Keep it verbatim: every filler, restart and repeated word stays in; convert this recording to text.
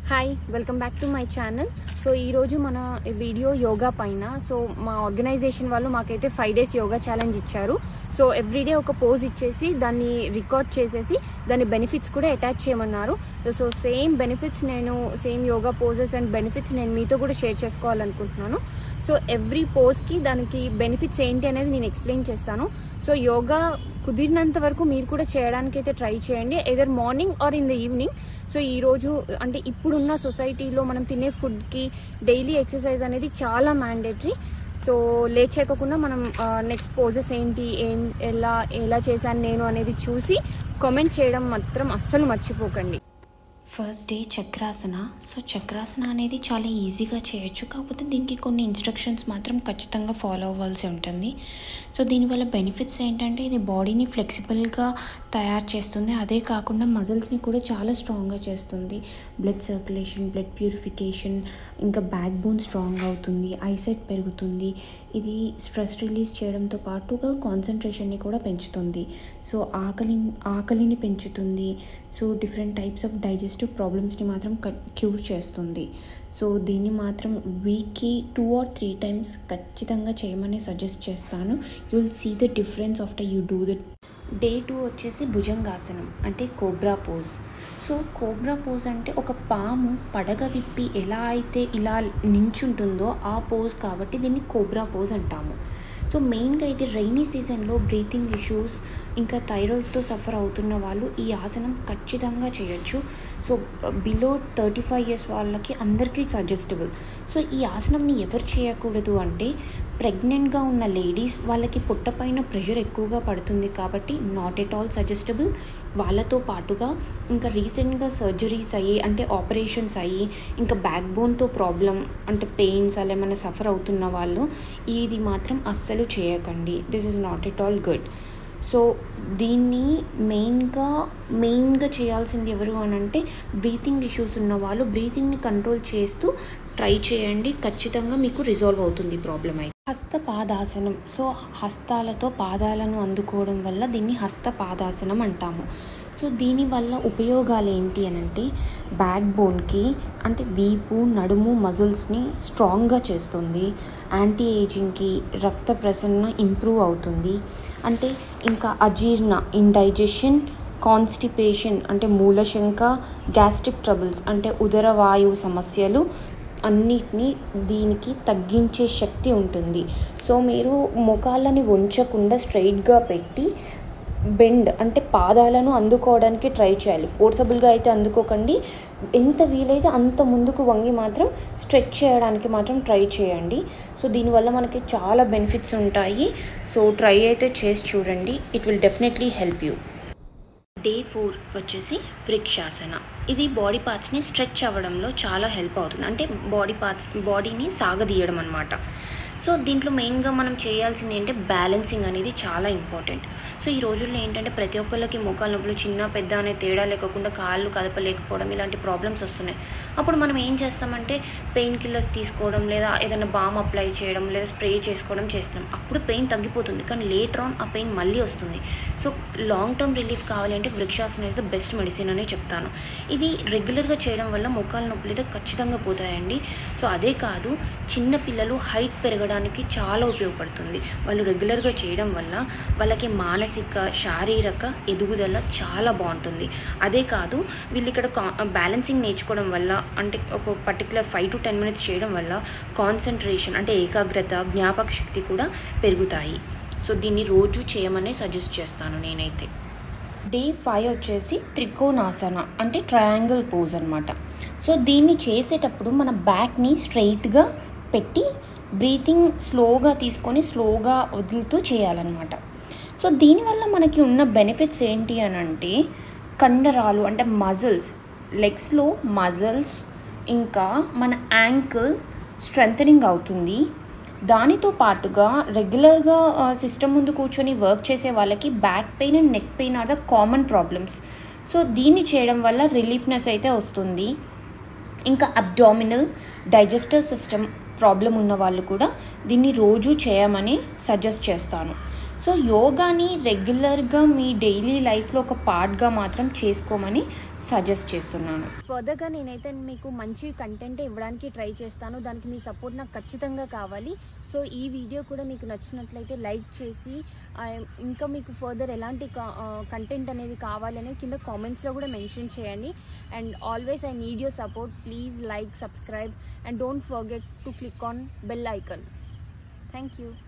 Hi welcome back to my channel. So ఈరోజు మన video yoga పైన. సో మా ఆర్గనైజేషన్ వాళ్ళు మాకైతే ఫైవ్ డేస్ యోగా ఛాలెంజ్ ఇచ్చారు. సో ఎవ్రీడే ఒక పోజ్ ఇచ్చేసి దాన్ని రికార్డ్ చేసేసి దాని బెనిఫిట్స్ కూడా అటాచ్ చేయమన్నారు. సో సేమ్ బెనిఫిట్స్ నేను same yoga poses and benefits నేను మీతో కూడా షేర్ చేసుకోవాలనుకుంటున్నాను. సో ఎవ్రీ పోజ్కి దానికి బెనిఫిట్స్ ఏంటి అనేది నేను ఎక్స్ప్లెయిన్ చేస్తాను. సో యోగా కుదిరినంత వరకు మీరు కూడా చేయడానికి అయితే ట్రై చేయండి, either morning or in the evening. So ఈరోజు అంటే ఇప్పుడున్న సొసైటీలో మనం తినే ఫుడ్కి డైలీ ఎక్సర్సైజ్ అనేది చాలా మ్యాండేటరీ. సో లేట్ చేయకుండా మనం నెక్స్ట్ పోజెస్ ఏంటి ఏం ఎలా ఎలా చేశాను నేను అనేది చూసి కామెంట్ చేయడం మాత్రం అస్సలు మర్చిపోకండి. First day Chakrasana. So Chakrasana అనేది చాలా ఈజీగా చేయొచ్చు, కాకపోతే దీనికి కొన్ని ఇన్స్ట్రక్షన్స్ మాత్రం ఖచ్చితంగా ఫాలో అవ్వాల్సి ఉంటుంది. సో దీనివల్ల బెనిఫిట్స్ ఏంటంటే ఇది బాడీని ఫ్లెక్సిబుల్గా తయారు చేస్తుంది, అదే కాకుండా మజిల్స్ని కూడా చాలా స్ట్రాంగ్గా చేస్తుంది. బ్లడ్ సర్క్యులేషన్, బ్లడ్ ప్యూరిఫికేషన్, ఇంకా బ్యాక్ బోన్ స్ట్రాంగ్ అవుతుంది, ఐసైట్ పెరుగుతుంది. ఇది స్ట్రెస్ రిలీజ్ చేయడంతో పాటుగా కాన్సన్ట్రేషన్ని కూడా పెంచుతుంది. సో ఆకలి ఆకలిని పెంచుతుంది. So different types of digestive ప్రాబ్లమ్స్ని మాత్రం క్యూర్ చేస్తుంది. సో దీన్ని మాత్రం వీక్కి టూ ఆర్ త్రీ టైమ్స్ ఖచ్చితంగా చేయమని సజెస్ట్ చేస్తాను. You will see the difference after you do that. Day two వచ్చేసి భుజంగాసనం అంటే cobra pose. So cobra pose అంటే ఒక పాము పడగ విప్పి ఎలా అయితే ఇలా నించుంటుందో ఆ పోజ్, కాబట్టి దీన్ని కోబ్రా పోజ్ అంటాము. సో మెయిన్గా ఇది రైనీ సీజన్లో బ్రీతింగ్ ఇష్యూస్ ఇంకా థైరాయిడ్తో సఫర్ అవుతున్న వాళ్ళు ఈ ఆసనం ఖచ్చితంగా చేయొచ్చు. So below thirty five years వాళ్ళకి అందరికీ సజెస్టబుల్. సో ఈ ఆసనంని ఎవరు చేయకూడదు అంటే ప్రెగ్నెంట్గా ఉన్న లేడీస్, వాళ్ళకి పుట్టపైన ప్రెషర్ ఎక్కువగా పడుతుంది కాబట్టి నాట్ ఎట్ ఆల్ సజెస్టబుల్. వాళ్ళతో పాటుగా ఇంకా రీసెంట్గా సర్జరీస్ అయ్యి అంటే ఆపరేషన్స్ అయ్యి ఇంకా బ్యాక్ బోన్తో ప్రాబ్లం అంటే పెయిన్స్ అలా ఏమైనా సఫర్ అవుతున్న వాళ్ళు ఇది మాత్రం అస్సలు చేయకండి. This is not at all good. So దీన్ని మెయిన్గా మెయిన్గా చేయాల్సింది ఎవరు అని అంటే బ్రీతింగ్ ఇష్యూస్ ఉన్న వాళ్ళు. బ్రీతింగ్ని కంట్రోల్ చేస్తూ ట్రై చేయండి, ఖచ్చితంగా మీకు రిజాల్వ్ అవుతుంది ప్రాబ్లం అయితే. హస్త పాదాసనం. సో హస్తాలతో పాదాలను అందుకోవడం వల్ల దీన్ని హస్త పాదాసనం అంటాము. సో దీనివల్ల ఉపయోగాలు ఏంటి అని అంటే బ్యాక్ బోన్కి అంటే వీపు నడుము మజిల్స్ని స్ట్రాంగ్గా చేస్తుంది. యాంటీ ఏజింగ్కి, రక్త ప్రసరణ ఇంప్రూవ్ అవుతుంది. అంటే ఇంకా అజీర్ణ ఇండైజెషన్, కాన్స్టిపేషన్ అంటే మూలశంక, గ్యాస్ట్రిక్ ట్రబుల్స్ అంటే ఉదర వాయువు సమస్యలు అన్నిటినీ దీనికి తగ్గించే శక్తి ఉంటుంది. సో మీరు మోకాళ్ళని వంచకుండా స్ట్రైట్గా పెట్టి బెండ్ అంటే పాదాలను అందుకోవడానికి ట్రై చేయాలి. ఫోర్సబుల్గా అయితే అందుకోకండి, ఎంత వీలైతే అంత ముందుకు వంగి మాత్రం స్ట్రెచ్ చేయడానికి మాత్రం ట్రై చేయండి. సో దీనివల్ల మనకి చాలా బెనిఫిట్స్ ఉంటాయి. సో ట్రై అయితే చేసి చూడండి, it will definitely help you. Day four వచ్చేసి వృక్షాసన. ఇది బాడీ పార్ట్స్ని స్ట్రెచ్ అవ్వడంలో చాలా హెల్ప్ అవుతుంది, అంటే బాడీ పార్ట్స్ బాడీని సాగదీయడం అనమాట. సో దీంట్లో మెయిన్గా మనం చేయాల్సింది ఏంటంటే బ్యాలెన్సింగ్ అనేది చాలా ఇంపార్టెంట్. సో ఈ రోజుల్లో ఏంటంటే ప్రతి ఒక్కళ్ళకి మోకాళ్ళ నొప్పులు చిన్న పెద్ద అనే తేడా లేకుండా కాళ్ళు కదపలేకపోవడం ఇలాంటి ప్రాబ్లమ్స్ వస్తున్నాయి. అప్పుడు మనం ఏం చేస్తామంటే పెయిన్ కిల్లర్స్ తీసుకోవడం లేదా ఏదైనా బామ్ అప్లై చేయడం లేదా స్ప్రే చేసుకోవడం చేస్తున్నాం. అప్పుడు పెయిన్ తగ్గిపోతుంది, కానీ లేటర్ ఆన్ ఆ పెయిన్ మళ్ళీ వస్తుంది. సో లాంగ్ టర్మ్ రిలీఫ్ కావాలి అంటే Vrikshasana is the best medicine అనే చెప్తాను. ఇది రెగ్యులర్గా చేయడం వల్ల మోకాళ్ళ నొప్పులు అయితే ఖచ్చితంగా పోతాయండి. సో అదే కాదు, చిన్న పిల్లలు హైట్ పెరగడానికి చాలా ఉపయోగపడుతుంది. వాళ్ళు రెగ్యులర్గా చేయడం వల్ల వాళ్ళకి మానసిక శారీరక ఎదుగుదల చాలా బాగుంటుంది. అదే కాదు, వీళ్ళు ఇక్కడ బ్యాలెన్సింగ్ నేర్చుకోవడం వల్ల అంటే ఒక particular five to ten minutes చేయడం వల్ల కాన్సన్ట్రేషన్ అంటే ఏకాగ్రత, జ్ఞాపక శక్తి కూడా పెరుగుతాయి. సో దీన్ని రోజు చేయమని సజెస్ట్ చేస్తాను నేనైతే. డే ఫైవ్ వచ్చేసి త్రికోణాసన అంటే ట్రయాంగిల్ పోజ్ అనమాట. సో దీన్ని చేసేటప్పుడు మన బ్యాక్ని స్ట్రైట్గా పెట్టి బ్రీతింగ్ స్లోగా తీసుకొని స్లోగా వదులుతూ చేయాలన్నమాట. సో దీనివల్ల మనకి ఉన్న బెనిఫిట్స్ ఏంటి అని అంటే కండరాలు అంటే మజిల్స్, లెగ్స్లో మజిల్స్ ఇంకా మన యాంకిల్ స్ట్రెంథనింగ్ అవుతుంది. దానితో పాటుగా రెగ్యులర్గా సిస్టమ్ ముందు కూర్చొని వర్క్ చేసే వాళ్ళకి back pain and neck pain are the common problems. So దీన్ని చేయడం వల్ల రిలీఫ్నెస్ అయితే వస్తుంది. ఇంకా అబ్డామినల్ డైజెస్టివ్ సిస్టమ్ ప్రాబ్లం ఉన్న వాళ్ళు కూడా దీన్ని రోజు చేయమని సజెస్ట్ చేస్తాను. సో యోగాని రెగ్యులర్గా మీ డైలీ లైఫ్లో ఒక పార్ట్గా మాత్రం చేసుకోమని సజెస్ట్ చేస్తున్నాను. ఫర్దర్గా నేనైతే మీకు మంచి కంటెంట్ ఇవ్వడానికి ట్రై చేస్తాను. దానికి మీ సపోర్ట్ నాకు ఖచ్చితంగా కావాలి. సో ఈ వీడియో కూడా మీకు నచ్చినట్లయితే లైక్ చేసి ఇంకా మీకు ఫర్దర్ ఎలాంటి కంటెంట్ అనేది కావాలి అనేది కింద కామెంట్స్లో కూడా మెన్షన్ చేయండి. And always I need your support. Please like, subscribe and don't forget to click on bell icon. Thank you.